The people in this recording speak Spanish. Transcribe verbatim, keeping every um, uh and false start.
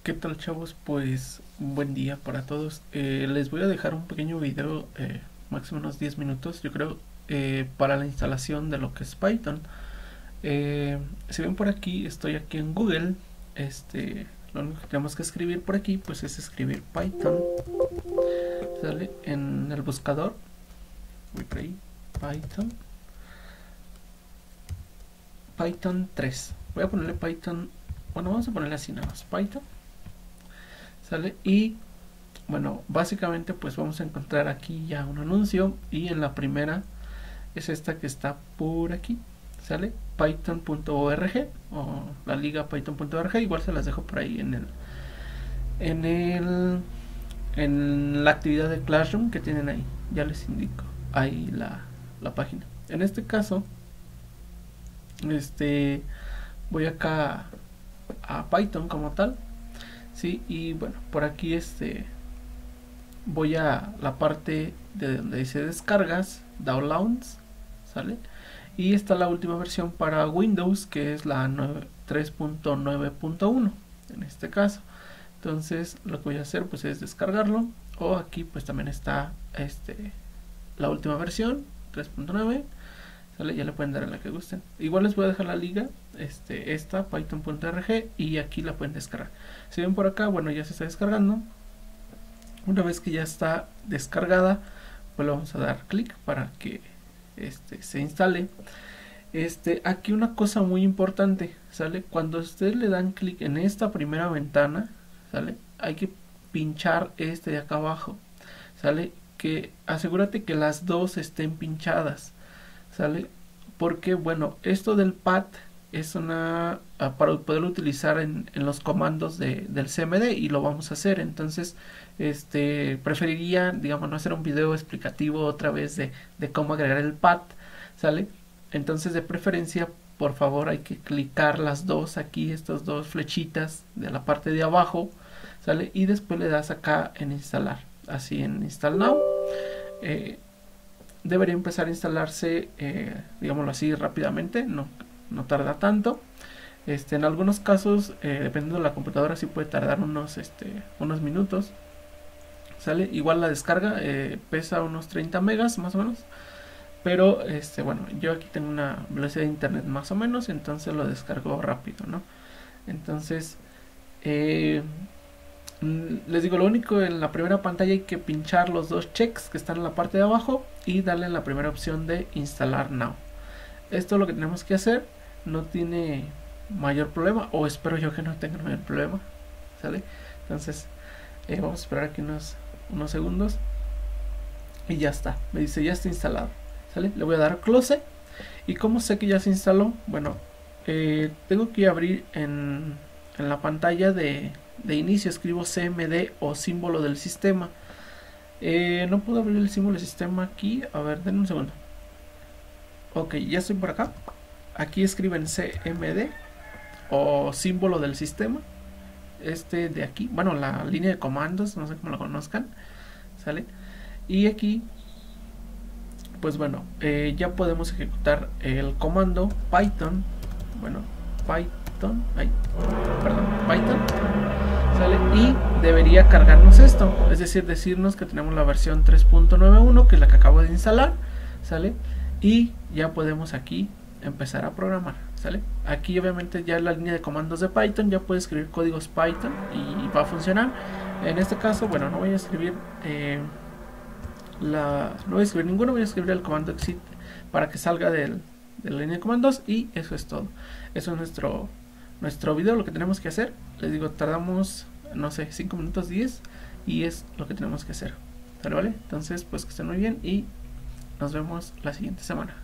¿Qué tal, chavos? Pues un buen día para todos. Eh, les voy a dejar un pequeño video, eh, máximo unos diez minutos, yo creo, eh, para la instalación de lo que es Python. Eh, si ven por aquí, estoy aquí en Google. Este, lo único que tenemos que escribir por aquí, pues es escribir Python. Sale en el buscador. Voy por ahí. Python. Python tres. Voy a ponerle Python. Bueno, vamos a ponerle así nada más. Python. Sale y bueno, básicamente pues vamos a encontrar aquí ya un anuncio y en la primera es esta que está por aquí, sale python punto org o la liga python punto org. Igual se las dejo por ahí en el en el en la actividad de Classroom que tienen ahí, ya les indico ahí la, la página. En este caso este voy acá a Python como tal. Sí, y bueno, por aquí este voy a la parte de donde dice descargas, downloads, ¿sale? Y está la última versión para Windows, que es la tres punto nueve punto uno en este caso. Entonces lo que voy a hacer pues es descargarlo, o aquí pues también está este la última versión tres punto nueve, ¿sale? Ya le pueden dar a la que gusten. Igual les voy a dejar la liga, este, esta python punto org, y aquí la pueden descargar. Si ven por acá, bueno, ya se está descargando. Una vez que ya está descargada, pues le vamos a dar clic para que este se instale. Este, aquí una cosa muy importante, ¿sale? Cuando ustedes le dan clic en esta primera ventana, ¿sale? Hay que pinchar este de acá abajo, ¿sale? Que asegúrate que las dos estén pinchadas, ¿sale? Porque bueno, esto del pad es una para poderlo utilizar en, en los comandos de, del C M D, y lo vamos a hacer. Entonces este preferiría, digamos, no hacer un video explicativo otra vez de, de cómo agregar el pad, ¿sale? Entonces de preferencia, por favor, hay que clicar las dos aquí, estas dos flechitas de la parte de abajo, ¿sale? Y después le das acá en instalar, así en install now. eh, debería empezar a instalarse, eh, digámoslo así, rápidamente, no, no tarda tanto. Este, en algunos casos, eh, dependiendo de la computadora, sí puede tardar unos, este, unos minutos, ¿sale? Igual la descarga eh, pesa unos treinta megas más o menos, pero este, bueno, yo aquí tengo una velocidad de internet más o menos, entonces lo descargo rápido, ¿no? Entonces, eh, les digo, lo único, en la primera pantalla hay que pinchar los dos checks que están en la parte de abajo y darle en la primera opción de instalar now. Esto es lo que tenemos que hacer, no tiene mayor problema, o espero yo que no tenga mayor problema, ¿sale? Entonces eh, vamos a esperar aquí unos, unos segundos y ya está, me dice ya está instalado, ¿sale? Le voy a dar close. ¿Y cómo sé que ya se instaló? Bueno, eh, tengo que abrir en, en la pantalla de de inicio, escribo C M D o símbolo del sistema. Eh, no puedo abrir el símbolo del sistema aquí. A ver, denme un segundo. Ok, ya estoy por acá. Aquí escriben C M D o símbolo del sistema. Este de aquí, bueno, la línea de comandos, no sé cómo lo conozcan, ¿sale? Y aquí, pues bueno, eh, ya podemos ejecutar el comando Python. Bueno, Python, ay, perdón, Python. ¿Sale? Y debería cargarnos esto, es decir, decirnos que tenemos la versión tres punto nueve punto uno, que es la que acabo de instalar, ¿sale? Y ya podemos aquí empezar a programar, ¿sale? Aquí obviamente ya en la línea de comandos de Python ya puede escribir códigos Python y va a funcionar. En este caso, bueno, no voy a escribir eh, la, no voy a escribir ninguno, voy a escribir el comando exit para que salga del, de la línea de comandos, y eso es todo. Eso es nuestro nuestro video, lo que tenemos que hacer. Les digo, tardamos, no sé, cinco minutos, diez, y es lo que tenemos que hacer, ¿vale? Entonces, pues que estén muy bien y nos vemos la siguiente semana.